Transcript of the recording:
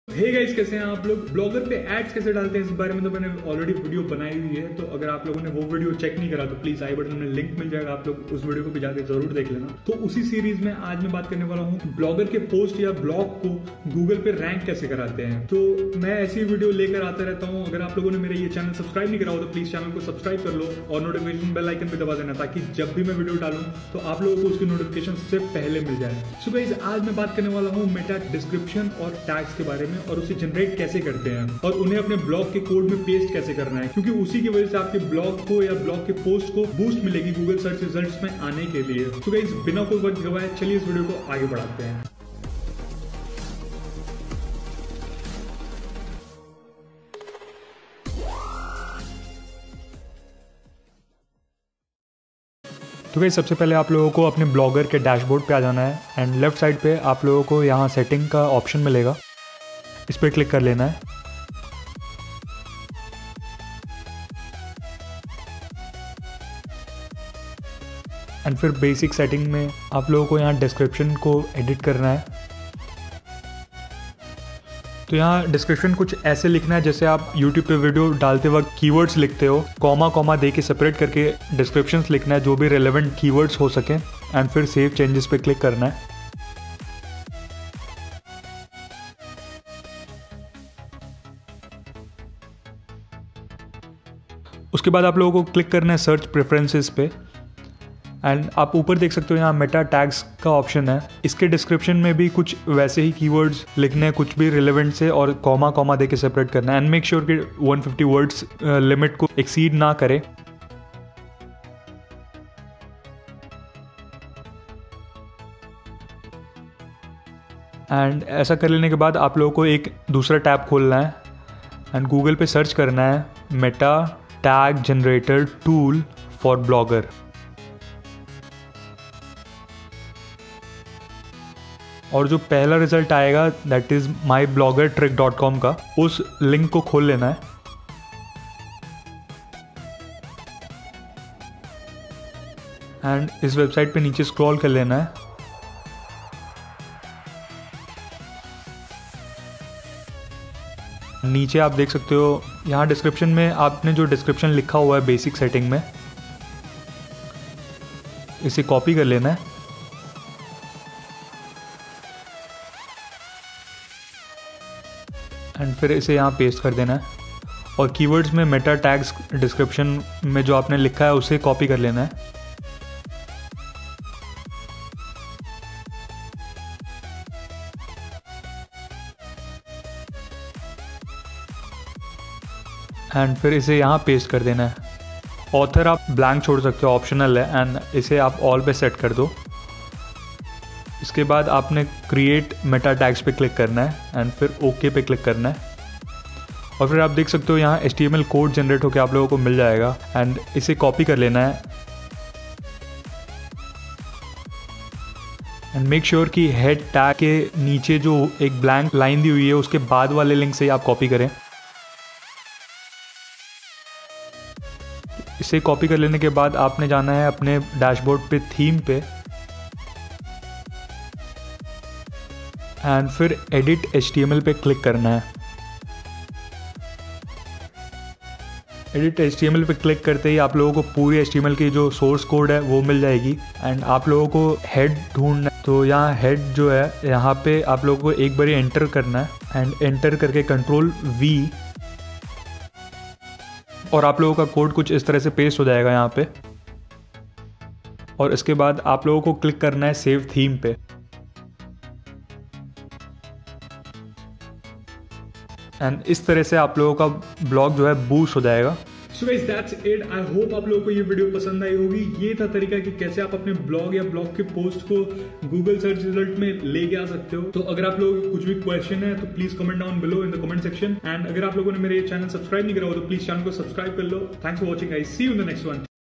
Hey guys, कैसे हैं आप लोग। ब्लॉगर पे एड्स कैसे डालते हैं इस बारे में तो मैंने ऑलरेडी वीडियो बनाई हुई है, तो अगर आप लोगों ने वो वीडियो चेक नहीं करा तो प्लीज आई बटन में लिंक मिल जाएगा, आप लोग उस वीडियो को भी जाकर जरूर देख लेना। तो उसी सीरीज में आज मैं बात करने वाला हूँ ब्लॉगर के पोस्ट या ब्लॉग को गूगल पे रैंक कैसे कराते हैं। तो मैं ऐसी वीडियो लेकर आता रहता हूँ। अगर आप लोगों ने मेरा ये चैनल सब्सक्राइब नहीं करा हो तो प्लीज चैनल को सब्सक्राइब कर लो और नोटिफिकेशन बेल आइकन पे दबा देना, ताकि जब भी मैं वीडियो डालूं तो आप लोगों को उसकी नोटिफिकेशन सबसे पहले मिल जाए। सो गाइस, आज मैं बात करने वाला हूँ मेटा डिस्क्रिप्शन और टैग्स के बारे में और उसे जनरेट कैसे करते हैं और उन्हें अपने ब्लॉग के कोड में पेस्ट कैसे करना है, क्योंकि उसी की वजह से आपके ब्लॉग को या ब्लॉग के पोस्ट को बूस्ट मिलेगी गूगल सर्च रिजल्ट्स में आने के लिए। तो गाइस, बिना कोई वक्त गवाए चलिए इस वीडियो को आगे बढ़ाते हैं। तो भाई सबसे पहले आप लोगों को अपने ब्लॉगर के डैशबोर्ड पे आ जाना है एंड लेफ्ट साइड पे आप लोगों को यहाँ सेटिंग का ऑप्शन मिलेगा, इस पर क्लिक कर लेना है। एंड फिर बेसिक सेटिंग में आप लोगों को यहाँ डिस्क्रिप्शन को एडिट करना है। तो यहाँ डिस्क्रिप्शन कुछ ऐसे लिखना है जैसे आप YouTube पे वीडियो डालते वक्त कीवर्ड्स लिखते हो, कॉमा कॉमा दे के सेपरेट करके डिस्क्रिप्शंस लिखना है जो भी रेलेवेंट कीवर्ड्स हो सके एंड फिर सेव चेंजेस पे क्लिक करना है। उसके बाद आप लोगों को क्लिक करना है सर्च प्रेफरेंसेस पे एंड आप ऊपर देख सकते हो यहाँ मेटा टैग्स का ऑप्शन है। इसके डिस्क्रिप्शन में भी कुछ वैसे ही कीवर्ड्स लिखने हैं, कुछ भी रिलेवेंट से, और कॉमा कॉमा देके सेपरेट करना है एंड मेक श्योर कि 150 वर्ड्स लिमिट को एक्सीड ना करे। एंड ऐसा कर लेने के बाद आप लोगों को एक दूसरा टैब खोलना है एंड गूगल पे सर्च करना है meta tag generator tool for Blogger. और जो पहला रिजल्ट आएगा दैट इज mybloggertrick.com का, उस लिंक को खोल लेना है। एंड इस वेबसाइट पे नीचे स्क्रॉल कर लेना है। नीचे आप देख सकते हो यहाँ डिस्क्रिप्शन में आपने जो डिस्क्रिप्शन लिखा हुआ है बेसिक सेटिंग में, इसे कॉपी कर लेना है। एंड फिर इसे यहाँ पेस्ट कर देना है और कीवर्ड्स में मेटा टैग्स डिस्क्रिप्शन में जो आपने लिखा है उसे कॉपी कर लेना है। एंड फिर इसे यहाँ पेस्ट कर देना है। ऑथर आप ब्लैंक छोड़ सकते हो, ऑप्शनल है, एंड इसे आप ऑल पे सेट कर दो। इसके बाद आपने क्रिएट मेटा टैग्स पे क्लिक करना है एंड फिर ओके पे क्लिक करना है। और फिर आप देख सकते हो यहाँ HTML कोड जनरेट होकर आप लोगों को मिल जाएगा एंड इसे कॉपी कर लेना है। एंड मेक श्योर कि हेड टैग के नीचे जो एक ब्लैंक लाइन दी हुई है उसके बाद वाले लिंक से आप कॉपी करें। इसे कॉपी कर लेने के बाद आपने जाना है अपने डैशबोर्ड पे थीम पे एंड फिर एडिट HTML पे क्लिक करना है। एडिट HTML पे क्लिक करते ही आप लोगों को पूरी HTML की जो सोर्स कोड है वो मिल जाएगी एंड आप लोगों को हेड ढूंढना है। तो यहाँ हेड जो है यहाँ पे आप लोगों को एक बार एंटर करना है एंड एंटर करके Ctrl+V और आप लोगों का कोड कुछ इस तरह से पेस्ट हो जाएगा यहाँ पे। और इसके बाद आप लोगों को क्लिक करना है सेव थीम पे एंड इस तरह से आप लोगों का ब्लॉग जो है बूस्ट हो जाएगा। So guys, that's it. I hope आप लोगों को ये वीडियो पसंद आई होगी। ये था तरीका कि कैसे आप अपने ब्लॉग या ब्लॉग के पोस्ट को गूगल सर्च रिजल्ट में लेके आ सकते हो। तो अगर आप लोगों को कुछ भी क्वेश्चन है तो please comment down below in the comment section. And अगर आप लोगों ने मेरे चैनल सब्सक्राइब नहीं करा हो तो प्लीज चैनल को सब्सक्राइब कर लो। Thanks for watching guys, see you in the next one.